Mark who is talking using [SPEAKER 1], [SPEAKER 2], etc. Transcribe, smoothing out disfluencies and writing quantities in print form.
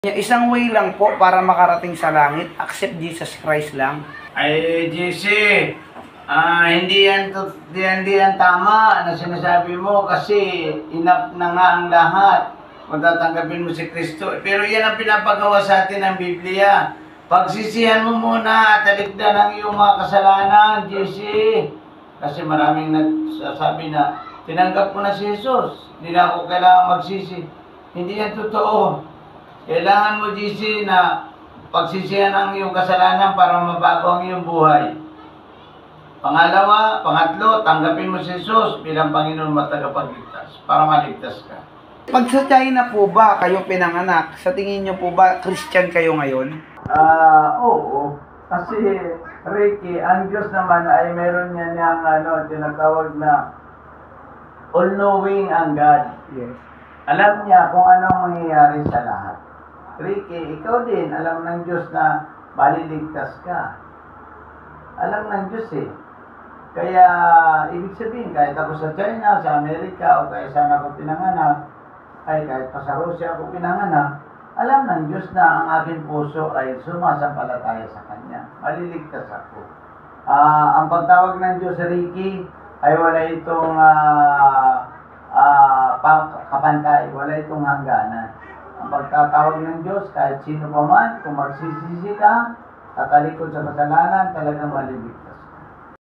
[SPEAKER 1] Isang way lang po para makarating sa langit, accept Jesus Christ lang.
[SPEAKER 2] Ay, JC, hindi yan tama na sinasabi mo kasi enough na nga ang lahat kung tatanggapin mo si Kristo. Pero yan ang pinapagawa sa atin ng Biblia. Pagsisihan mo muna at talikdan ang iyong mga kasalanan, JC. Kasi maraming nagsasabi na tinanggap ko na si Jesus, hindi na ako kailangan magsisi. Hindi yan totoo. Kailangan mo, JC, na pagsisihan ang iyong kasalanan para mabago ang iyong buhay. Pangatlo, tanggapin mo si Jesus bilang Panginoon at tagapagligtas para maligtas ka.
[SPEAKER 1] Pag sa China po ba kayo pinanganak, sa tingin niyo po ba Christian kayo ngayon?
[SPEAKER 2] Oo. Kasi, Ricky, ang Diyos naman ay meron niya niyang tinatawag na all-knowing ang God.
[SPEAKER 1] Yes.
[SPEAKER 2] Alam niya kung anong mangyayari sa lahat. Ricky, ikaw din, alam ng Diyos na maliligtas ka. Alam ng Diyos eh. Kaya, ibig sabihin, kahit ako sa China, sa Amerika, o kahit saan ako pinanganak, ay kahit pa sa Russia ako pinanganak, alam ng Diyos na ang aking puso ay sumasampalataya sa Kanya. Maliligtas ako. Ang pagtawag ng Diyos sa Ricky ay wala itong kapantay, wala itong hangganan. Ang pagtatawag ng Diyos, kahit sino pa man, kung magsisisi ka, tatalikod sa kasalanan, talagang maliligtas.